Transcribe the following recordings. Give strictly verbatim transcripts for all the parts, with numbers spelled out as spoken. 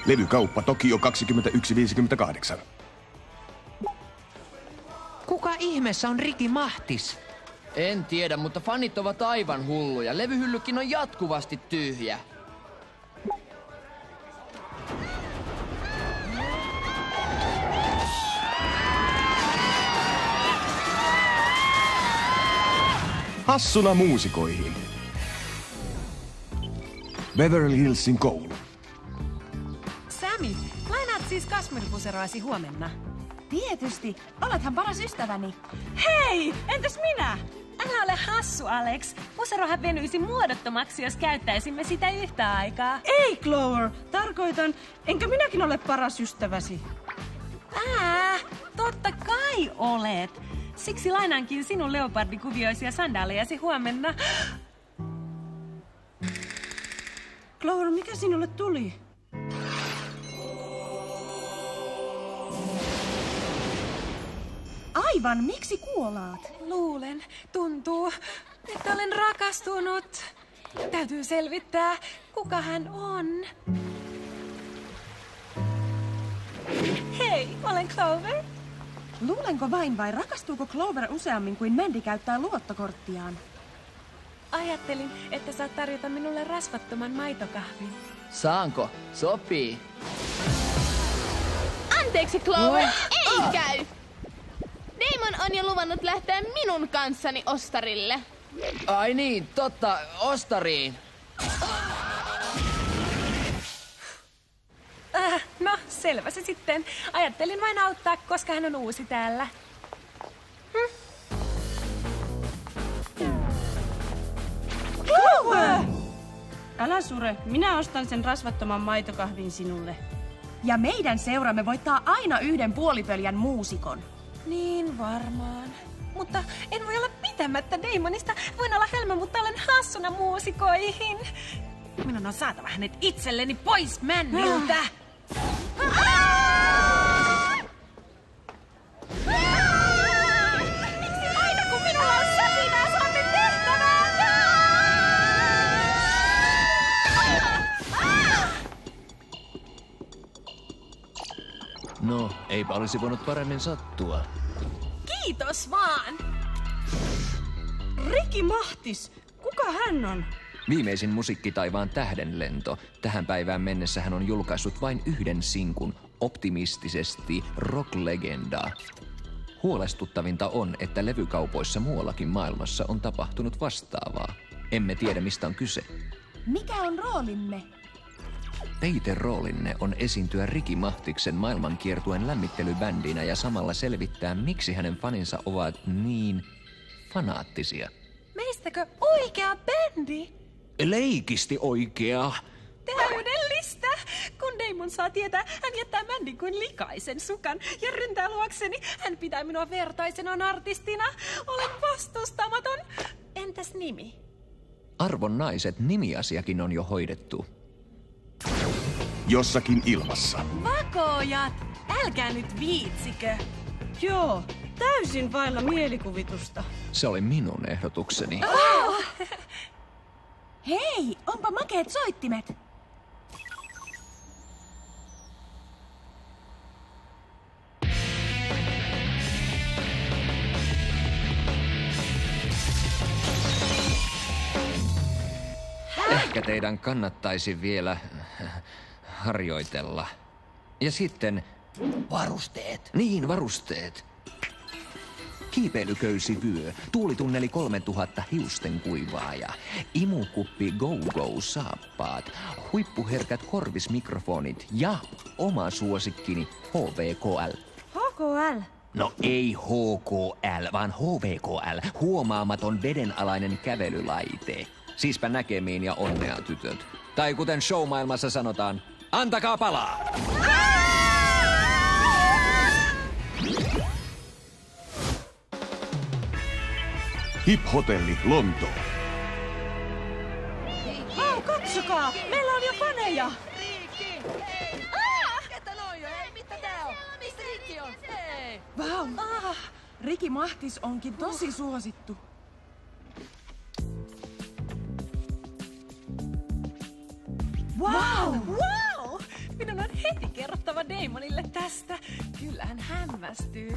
Levykauppa Tokio kaksikymmentäyksi viisikymmentäkahdeksan. Kuka ihmeessä on Ricky Mahtis? En tiedä, mutta fanit ovat aivan hulluja. Levyhyllykin on jatkuvasti tyhjä. Hassuna muusikoihin. Beverly Hillsin koulu. Sami, lainaat siis kasmuripuseroasi huomenna? Tietysti. Olethan paras ystäväni. Hei, entäs minä? Älä ole hassu, Alex. Puserohan venyisi muodottomaksi, jos käyttäisimme sitä yhtä aikaa. Ei, Clover. Tarkoitan, enkö minäkin ole paras ystäväsi? Ää, totta kai olet. Siksi lainaankin sinun leopardikuvioisia sandaalejasi huomenna. Clover, mikä sinulle tuli? Aivan, miksi kuolaat? Luulen, tuntuu, että olen rakastunut. Täytyy selvittää, kuka hän on. Hei, olen Clover. Luulenko vain vai rakastuuko Clover useammin kuin Mandy käyttää luottokorttiaan? Ajattelin, että saat tarjota minulle rasvattoman maitokahvin. Saanko? Sopii. Anteeksi, Clover, ei käy! Damon on jo luvannut lähteä minun kanssani ostarille. Ai niin, totta, ostariin. Äh, no, selvä se sitten. Ajattelin vain auttaa, koska hän on uusi täällä. Hm. Clover! Älä sure, minä ostan sen rasvattoman maitokahvin sinulle. Ja meidän seuramme voittaa aina yhden puolipöljän muusikon. Niin varmaan. Mutta en voi olla pitämättä Damonista. Voin olla hölmö, mutta olen hassuna muusikoihin. Minun on saatava hänet itselleni pois Mandyltä. Miksi aina kun minulla on säpinää, saamme tehtävää? No, eipä olisi voinut paremmin sattua. Kiitos vaan. Ricky Mahtis, kuka hän on? Viimeisin musiikkitaivaan tähdenlento. Tähän päivään mennessä hän on julkaissut vain yhden sinkun, optimistisesti rock-legendaa. Huolestuttavinta on, että levykaupoissa muuallakin maailmassa on tapahtunut vastaavaa. Emme tiedä, mistä on kyse. Mikä on roolimme? Teidän roolinne on esiintyä Ricky Mahtiksen maailmankiertueen lämmittelybändinä ja samalla selvittää, miksi hänen faninsa ovat niin fanaattisia. Meistäkö oikea bändi? Leikisti oikea. Täydellistä! Kun Damon saa tietää, hän jättää Mandyn kuin likaisen sukan ja ryntää luokseni. Hän pitää minua vertaisenaan artistina. Olen vastustamaton. Entäs nimi? Arvon naiset, nimiasiakin on jo hoidettu. Jossakin ilmassa. Vakoojat! Älkää nyt viitsikö. Joo, täysin vailla mielikuvitusta. Se oli minun ehdotukseni. Oh! Hei, onpa makeet soittimet. Ehkä teidän kannattaisi vielä harjoitella. Ja sitten... Varusteet. Niin, varusteet. Kiipeilyköysi vyö, tuulitunneli kolmetuhatta hiusten kuivaaja, imukuppi go-go saappaat, huippuherkät korvismikrofonit ja oma suosikkini H V K L. H K L? No ei H K L, vaan H V K L, huomaamaton vedenalainen kävelylaite. Siispä näkemiin ja onnea, tytöt. Tai kuten showmaailmassa sanotaan, antakaa palaa! Hip-hotelli Lontoo. Vau, katsokaa! Meillä on jo faneja! Ketä noi on? Hei, mitä tää on? Mistä Ricky on? Hei! Vau, ah, Ricky Mahtis onkin tosi suosittu. Wow! Wow! Minun on heti kerrottava Damonille tästä. Kyllä hän hämmästyy.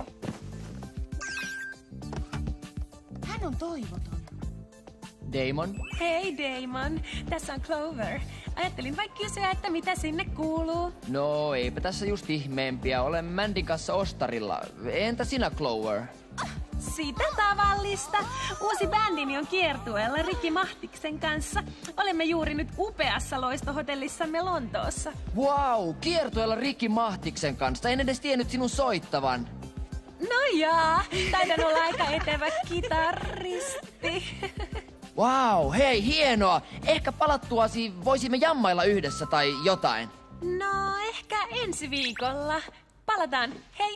Hän on toivoton. Damon? Hei Damon, tässä on Clover. Ajattelin vain kysyä, että mitä sinne kuuluu. No, eipä tässä just ihmeempiä. Olen Mandyn kanssa ostarilla. Entä sinä, Clover? Sitä tavallista. Uusi bändini on kiertueella Ricky Mahtiksen kanssa. Olemme juuri nyt upeassa loistohotellissamme Lontoossa. Wow, kiertueella Ricky Mahtiksen kanssa. En edes tiennyt sinun soittavan. No jaa, taidan olla aika etevä kitaristi. Wow, hei, hienoa. Ehkä palattuasi voisimme jammailla yhdessä tai jotain. No, ehkä ensi viikolla. Palataan, hei.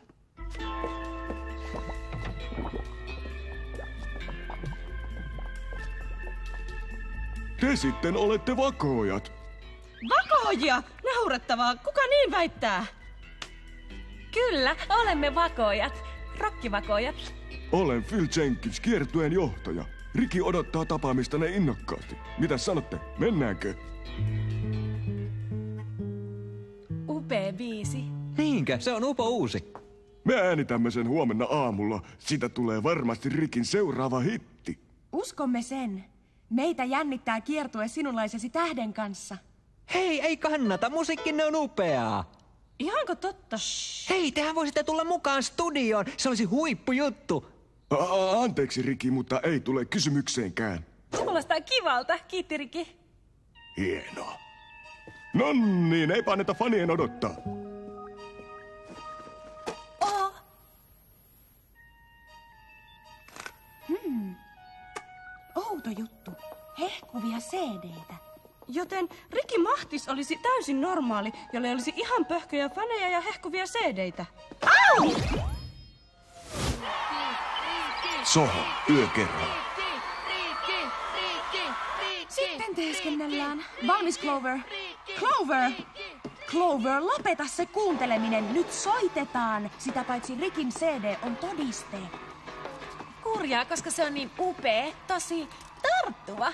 Te sitten olette vakoojat. Vakoojia! Naurettavaa! Kuka niin väittää? Kyllä, olemme vakoojat. Rokkivakoojat. Olen Phil Jenkins, kiertueen johtaja. Ricky odottaa tapaamistanne innokkaasti. Mitä sanotte? Mennäänkö? Upea biisi. Niinkö? Se on upo uusi. Me äänitämme sen huomenna aamulla. Sitä tulee varmasti Rickin seuraava hitti. Uskomme sen. Meitä jännittää kiertue sinunlaisesi tähden kanssa. Hei, ei kannata. Musiikkinne on upeaa. Ihanko totta? Hei, tehän voisitte tulla mukaan studioon. Se olisi huippujuttu. A- anteeksi, Ricky, mutta ei tule kysymykseenkään. Kuulostaa kivalta, kiitti Ricky. Hienoa. No niin, eipä anneta fanien odottaa. Oh. Hmm. Outo juttu. Hehkuvia C D:itä. Joten Ricky Mahtis olisi täysin normaali, jolle olisi ihan pöhköjä faneja ja hehkuvia C D:itä. Au! Soho, yökerho. Sitten teeskennellään. Valmis, Clover. Clover! Clover, lopeta se kuunteleminen. Nyt soitetaan. Sitä paitsi Rickin C D on todiste. Kurjaa, koska se on niin upea, tosi tarttuva.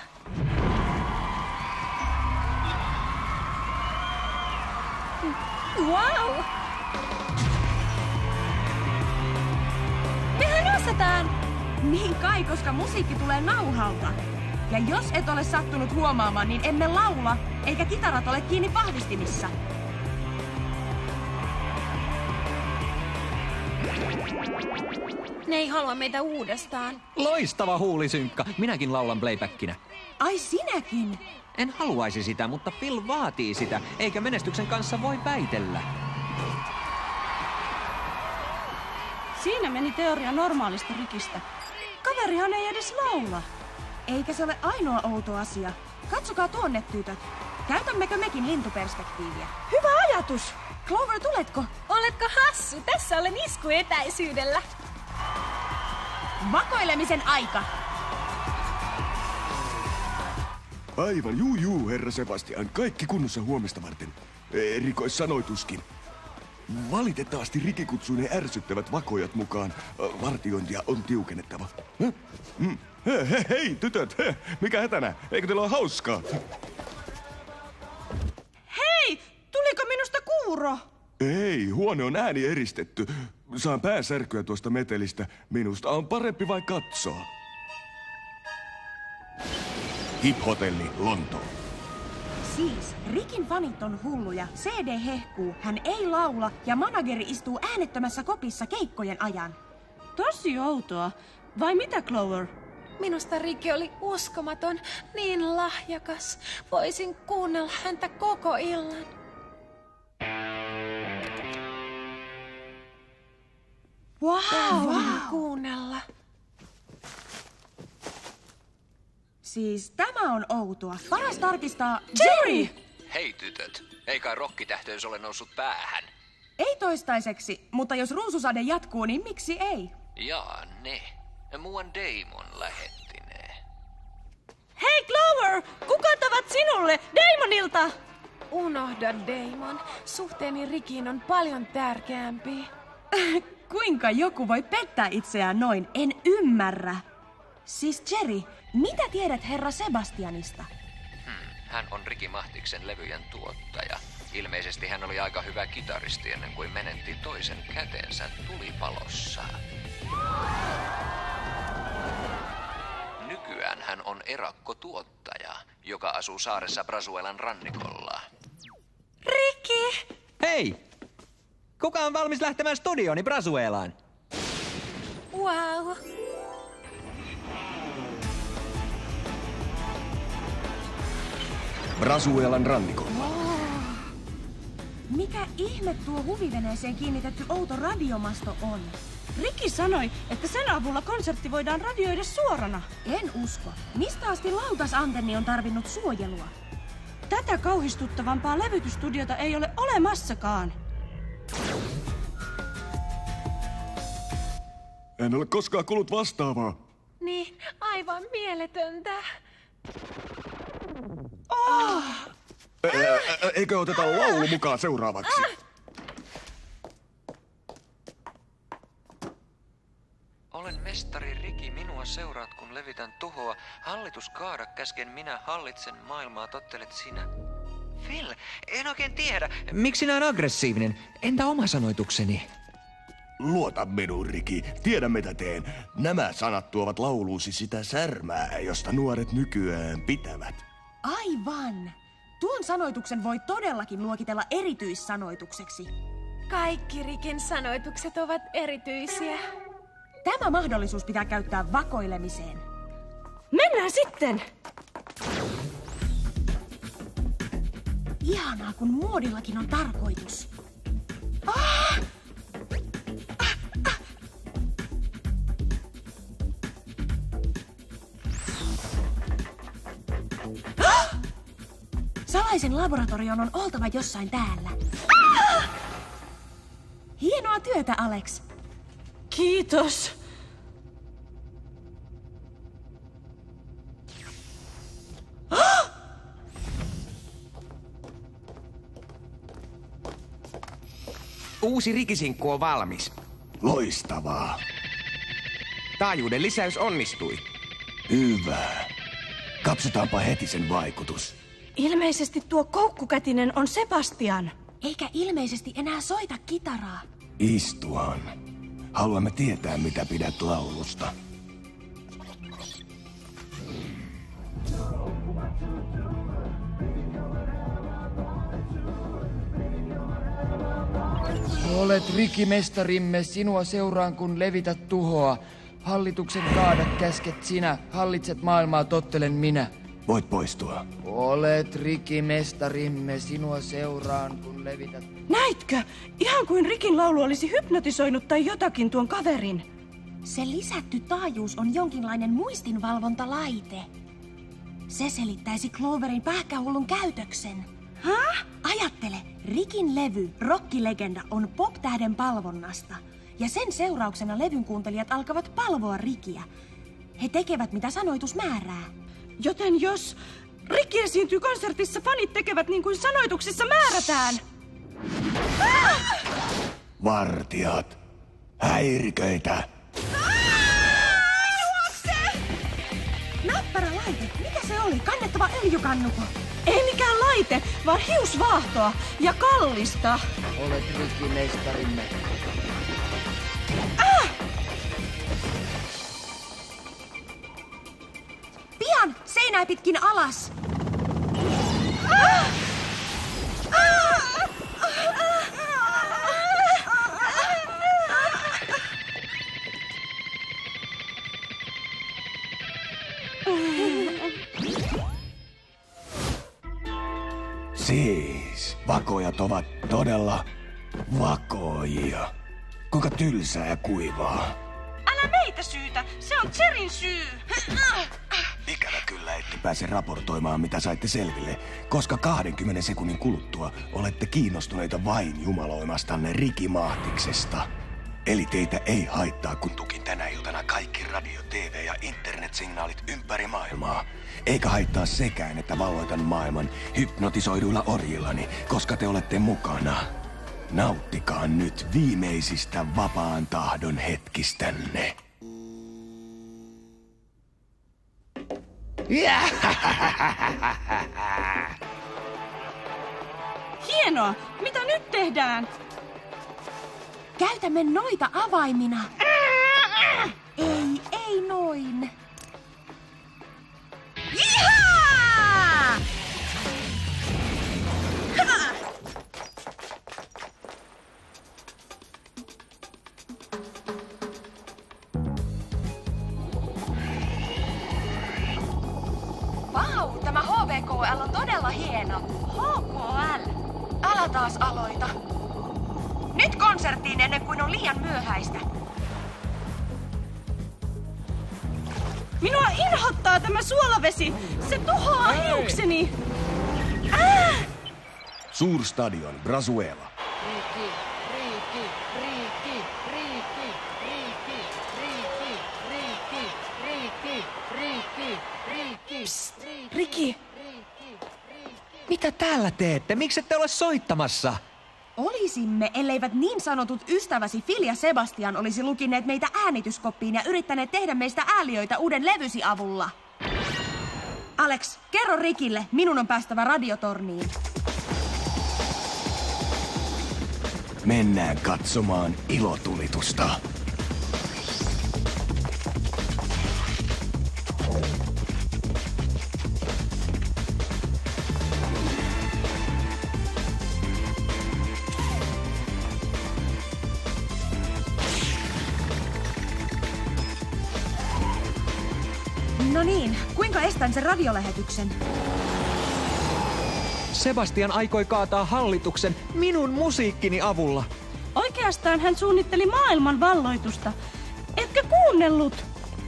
Wow! Mehän osataan! Niin kai, koska musiikki tulee nauhalta. Ja jos et ole sattunut huomaamaan, niin emme laula, eikä kitarat ole kiinni vahvistimissa. Ne ei halua meitä uudestaan. Loistava huulisynkka. Minäkin laulan playbackinä. Ai sinäkin? En haluaisi sitä, mutta Phil vaatii sitä, eikä menestyksen kanssa voi väitellä. Siinä meni teoria normaalista Rickistä. Kaverihan ei edes laula. Eikä se ole ainoa outo asia. Katsokaa tuonne, tytöt. Käytämmekö mekin lintuperspektiiviä? Hyvä ajatus! Clover, tuletko? Oletko hassu? Tässä olen iskuetäisyydellä. Vakoilemisen aika! Aivan, juu juu, herra Sebastian. Kaikki kunnossa huomista varten. Erikoissanoituskin. Valitettavasti Ricky kutsui ne ärsyttävät vakoojat mukaan. Vartiointia on tiukennettava. Hmm. Hei, hei, hei, tytöt, he, mikä hätänä? Eikö teillä ole hauskaa? Hei! Tuliko minusta kuuro? Ei, huone on ääni eristetty. Saan pääsärkyä tuosta metelistä. Minusta on parempi vai katsoa. Hip-hotelli, Lontoo. Siis, Rickin fanit on hulluja, C D hehkuu, hän ei laula ja manageri istuu äänettömässä kopissa keikkojen ajan. Tosi outoa. Vai mitä, Clover? Minusta Ricky oli uskomaton, niin lahjakas. Voisin kuunnella häntä koko illan. Wow! Voin kuunnella. Siis tämä on outoa. Paras tarkistaa... Jerry! Hei tytöt, ei kai rokkitähteys ole noussut päähän. Ei toistaiseksi, mutta jos ruususade jatkuu, niin miksi ei? Jaa, ne. Muuan Damon lähetti ne. Hei, Clover! Kukat ovat sinulle? Damonilta! Unohda Damon. Suhteeni Rickiin on paljon tärkeämpi. Kuinka joku voi pettää itseään noin? En ymmärrä. Siis Jerry, mitä tiedät herra Sebastianista? Hmm, hän on Ricky Mahtiksen levyjen tuottaja. Ilmeisesti hän oli aika hyvä kitaristi ennen kuin menetti toisen kätensä tulipalossa. Nykyään hän on erakkotuottaja, joka asuu saaressa Brazuelan rannikolla. Ricky! Hei! Kuka on valmis lähtemään studioni Brazuelaan? Wow. Brazuelan rannikolla. Mikä ihme tuo huviveneeseen kiinnitetty outo radiomasto on? Ricky sanoi, että sen avulla konsertti voidaan radioida suorana. En usko. Mistä asti lautasantenni on tarvinnut suojelua? Tätä kauhistuttavampaa levytystudiota ei ole olemassakaan. En ole koskaan kuullut vastaavaa. Niin, aivan mieletöntä. Oh! E- e- eikö oteta laulu mukaan seuraavaksi? Olen mestari Riki, minua seuraat kun levitän tuhoa. Hallitus kaada käsken minä, hallitsen maailmaa, tottelet sinä. Phil, en oikein tiedä. Miksi näin aggressiivinen? Entä oma sanoitukseni? Luota minuun, Riki. Tiedä mitä teen. Nämä sanat tuovat lauluusi sitä särmää, josta nuoret nykyään pitävät. Aivan. Tuon sanoituksen voi todellakin luokitella erityissanoitukseksi. Kaikki Rikin sanoitukset ovat erityisiä. Tämä mahdollisuus pitää käyttää vakoilemiseen. Mennään sitten! Ihanaa, kun muodillakin on tarkoitus. Ah! Ah, ah. Ah! Salaisen laboratorion on oltava jossain täällä. Ah! Hienoa työtä, Alex. Kiitos. Uusi rikisinkku on valmis. Loistavaa. Taajuuden lisäys onnistui. Hyvä. Katsotaanpa heti sen vaikutus. Ilmeisesti tuo koukkukätinen on Sebastian. Eikä ilmeisesti enää soita kitaraa. Istuhan. Haluamme tietää, mitä pidät laulusta. Olet Riki mestarimme, sinua seuraan kun levität tuhoa. Hallituksen kaada käsket sinä, hallitset maailmaa, tottelen minä. Voit poistua. Olet Riki mestarimme, sinua seuraan kun levität... Näitkö? Ihan kuin Rikin laulu olisi hypnotisoinut tai jotakin tuon kaverin. Se lisätty taajuus on jonkinlainen muistinvalvontalaite. Se selittäisi Cloverin pähkähullun käytöksen. Häh? Ajattele, Rikin levy Rokkilegenda on pop-tähden palvonnasta. Ja sen seurauksena levyn kuuntelijat alkavat palvoa Rikiä. He tekevät mitä sanoitus määrää. Joten jos Ricky esiintyy konsertissa, fanit tekevät niin kuin sanoituksissa määrätään. Ah! Vartijat. Häiriköitä. Näppärä laite. Mikä se oli? Kannettava öljykannuko. Ei mikään laite, vaan hiusvaahtoa ja kallista. Olet Riki mestarimme. Ah! Pian! Seinää pitkin alas! Ah! Ah! Siis, vakojat ovat todella vakoijia. Kuinka tylsää ja kuivaa. Älä meitä syytä, se on Cherin syy. Ikävä kyllä ette pääse raportoimaan, mitä saitte selville, koska kahdenkymmenen sekunnin kuluttua olette kiinnostuneita vain jumaloimastanne Riki Mahtiksesta. Eli teitä ei haittaa, kun tukin tänä iltana kaikki radio, T V ja internetsignaalit ympäri maailmaa. Eikä haittaa sekään, että valloitan maailman hypnotisoiduilla orjillani, koska te olette mukana. Nauttikaa nyt viimeisistä vapaan tahdon hetkistänne. Hieno hienoa! Mitä nyt tehdään? Käytämme noita avaimina. Ei, ei noin. Jihaa! Ha! Vau, tämä H V K L on todella hieno. H K L? Älä taas aloita. Nyt konserttiin ennen kuin on liian myöhäistä. Minua inhottaa tämä suolavesi. Se tuhoaa hiukseni. Äh! Suurstadion, Brazuela. Riiki, Riiki, Riiki, Riiki, Riiki, Riiki, Riiki, Riiki, Riiki, Riiki. Psst, Riki, Mitä täällä teette? Miksi ette ole soittamassa? Olisimme, elleivät niin sanotut ystäväsi Phil ja Sebastian olisi lukineet meitä äänityskoppiin ja yrittäneet tehdä meistä ääliöitä uuden levysi avulla. Alex, kerro Rikille, minun on päästävä radiotorniin. Mennään katsomaan ilotulitusta. No niin, kuinka estän sen radiolähetyksen? Sebastian aikoi kaataa hallituksen minun musiikkini avulla. oikeastaan hän suunnitteli maailman valloitusta. Etkö kuunnellut?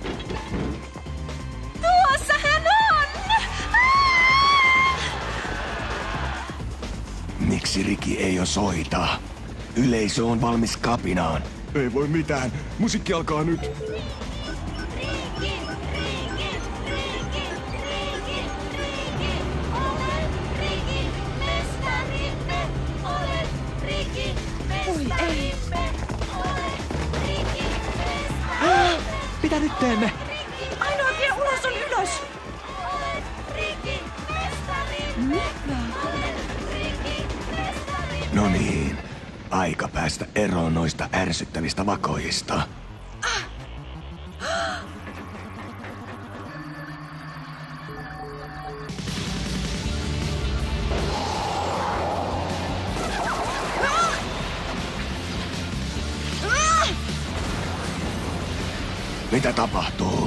Tuossa hän on! Miksi Riki ei jo soita? Yleisö on valmis kapinaan. Ei voi mitään. Musiikki alkaa nyt. Mitä nyt teemme? Ainoa tie ulos on ylös. No niin, aika päästä eroon noista ärsyttävistä vakoista. Mitä tapahtuu?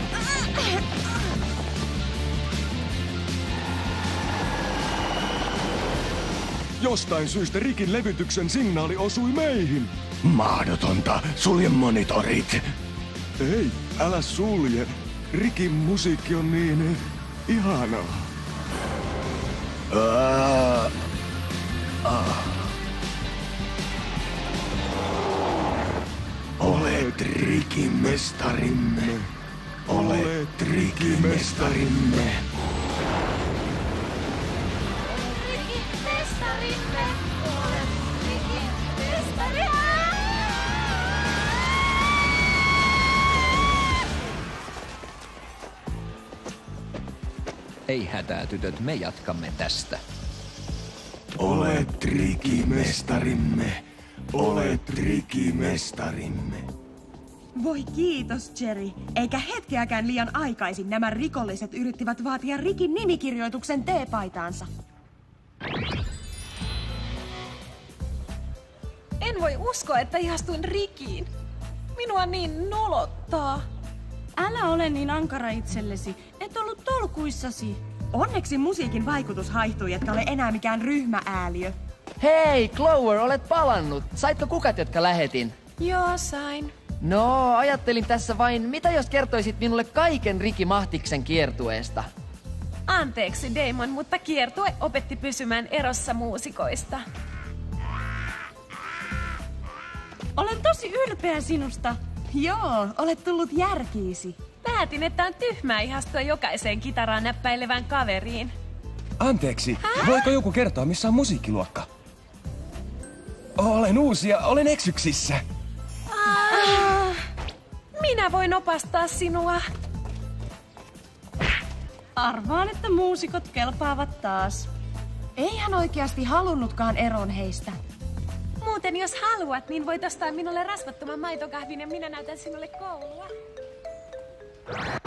Jostain syystä Rikin levytyksen signaali osui meihin. Mahdotonta. Sulje monitorit. Ei, älä sulje. Rikin musiikki on niin ihanaa. Uh, uh. Olet Rikin mestarimme. Olet Rikin mestarimme. Ei hätää, tytöt, me jatkamme tästä. Olet Riki-mestarimme. Olet Riki-mestarimme. Voi kiitos, Jerry. Eikä hetkeäkään liian aikaisin nämä rikolliset yrittivät vaatia Rikin nimikirjoituksen teepaitaansa. En voi uskoa, että ihastuin Rikiin. Minua niin nolottaa. Älä ole niin ankara itsellesi. Et ollut tolkuissasi. Onneksi musiikin vaikutus haihtui, etkä ole enää mikään ryhmääliö. Hei, Clover, olet palannut. Saitko kukat, jotka lähetin? Joo, sain. No, ajattelin tässä vain, mitä jos kertoisit minulle kaiken Riki Mahtiksen kiertueesta? Anteeksi, Damon, mutta kiertue opetti pysymään erossa muusikoista. Olen tosi ylpeä sinusta. Joo, olet tullut järkiisi. Päätin, että on tyhmää ihastua jokaiseen kitaraa näppäilevään kaveriin. Anteeksi, Hä? voiko joku kertoa, missä on musiikkiluokka? Olen uusi ja olen eksyksissä. Ah, minä voin opastaa sinua. Arvaan, että muusikot kelpaavat taas. Ei hän oikeasti halunnutkaan eroon heistä. Muuten jos haluat, niin voit ostaa minulle rasvattoman maitokahvin ja minä näytän sinulle koulua.